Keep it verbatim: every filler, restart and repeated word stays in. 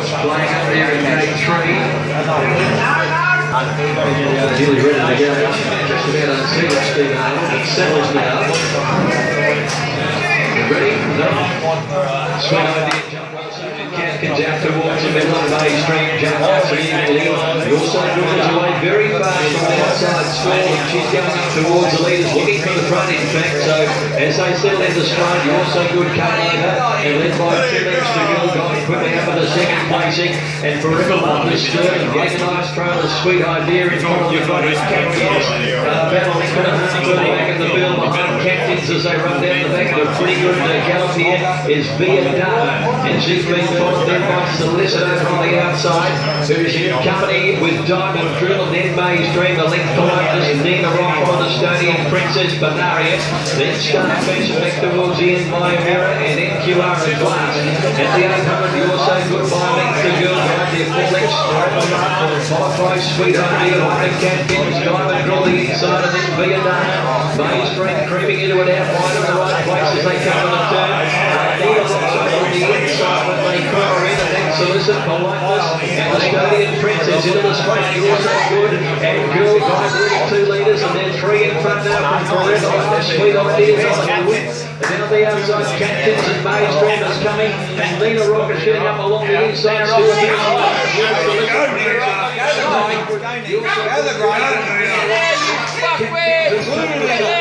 Ross playing up there in gate three. Nearly ready to go. Just about unseated Stephen Arnold, but settles now. Ready? No. Swing idea, jump Catkins out towards the middle of May Street. Jump out to the lead. Also draws away very fast from the outside stall. She's going up towards the leaders, looking for the front in fact. So as they settle into stride, also good cut over. And led by two lengths to go. Going quickly up to the second placing. And forever up the stern. Getting a nice trail of Sweet Idea in front of the front. Uh, battling for the back of the bill behind Catkins as they run down the back. A pretty good uh, gallop here is Viadana. And she's been followed then by Solicitor from the outside, who's in company with Diamond Drill, and then May's Dream, the length behind us, Nina Rock on the Estonian Princess Banaria, then Starfish back towards the end, Myer and N Q R and Glass. At the eight hundred, you're so good by length to girl, right there, four lengths, five price, Sweet Idea, White Catkins, Diamond Drill the inside, and then Viadana. May's Dream creeping into it out wide in the right place as they come to the turn. Nina Rock's on the inside when they corner in, and then Solicit Politeness and the Estonian Princess into the straight. You're so good, and Girl Guide leading two leaders, and then three in front now from Forever. The Sweet Ideas on the win. And then on the outside, Catkins and May's Dream is coming, and Nina Rock is shooting up along the inside. Still a bit of Go, Nina Rock, go the right. Go the right.